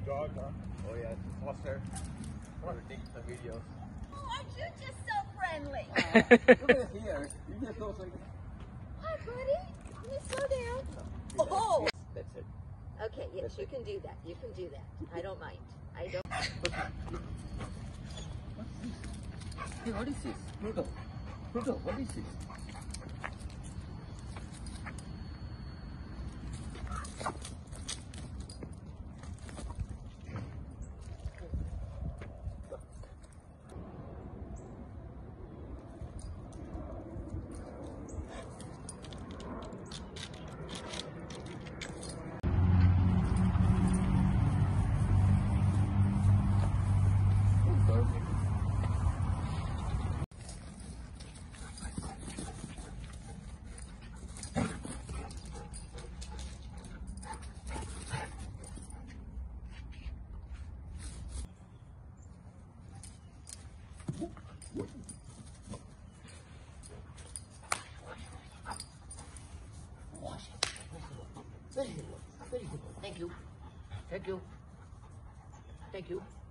dog, huh? Oh yeah, Foster. We're taking some videos. Oh, aren't you just so friendly? Look at here. You just go like Hi, buddy. Let me slow down. Oh! that's it. Okay, yes, you can do that. You can do that. I don't mind. I don't. Hey, what is this? Pluto. Pluto, what is this? Very good. Very good. Thank you. Thank you. Thank you.